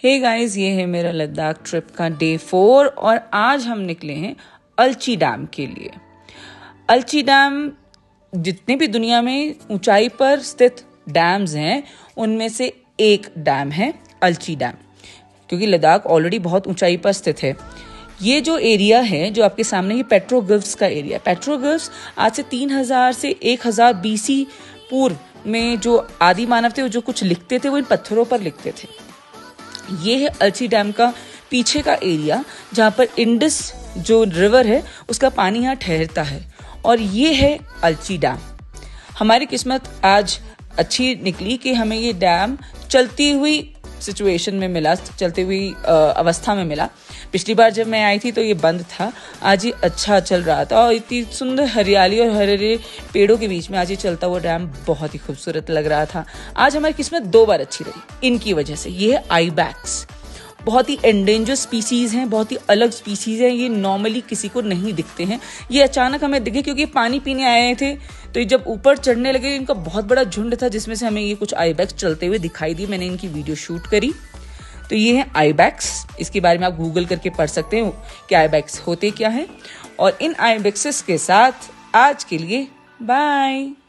Hey guys, ये है मेरा लद्दाख ट्रिप का डे 4 और आज हम निकले हैं अलची डैम के लिए। अलची डैम जितने भी दुनिया में ऊंचाई पर स्थित डैम्स हैं उनमें से एक डैम है अलची डैम, क्योंकि लद्दाख ऑलरेडी बहुत ऊंचाई पर स्थित है। ये जो एरिया है जो आपके सामने, ये पेट्रोग्लिफ्स का एरिया। पेट्रोग्लिफ्स आज से 3000 से 1000 BC पूर्व में जो आदि मानव थे वो जो कुछ लिखते थे वो इन पत्थरों पर लिखते थे। ये है अलची डैम का पीछे का एरिया जहाँ पर इंडस जो रिवर है उसका पानी यहाँ ठहरता है और ये है अलची डैम। हमारी किस्मत आज अच्छी निकली कि हमें ये डैम चलती हुई सिचुएशन में मिला, चलती हुई अवस्था में मिला। पिछली बार जब मैं आई थी तो ये बंद था, आज ये अच्छा चल रहा था और इतनी सुंदर हरियाली और हरे हरे पेड़ों के बीच में आज ये चलता हुआ डैम बहुत ही खूबसूरत लग रहा था। आज हमारी किस्मत 2 बार अच्छी रही इनकी वजह से। ये है आईबैक्स, बहुत ही एंडेंजर स्पीसीज हैं, बहुत ही अलग स्पीसीज हैं। ये नॉर्मली किसी को नहीं दिखते हैं, ये अचानक हमें दिखे क्योंकि पानी पीने आए थे। तो ये जब ऊपर चढ़ने लगे इनका बहुत बड़ा झुंड था जिसमें से हमें ये कुछ आईबैक्स चलते हुए दिखाई दी। मैंने इनकी वीडियो शूट करी। तो ये है आईबैक्स, इसके बारे में आप गूगल करके पढ़ सकते हैं कि आईबैक्स होते क्या है। और इन आईबैक्सेस के साथ आज के लिए बाय।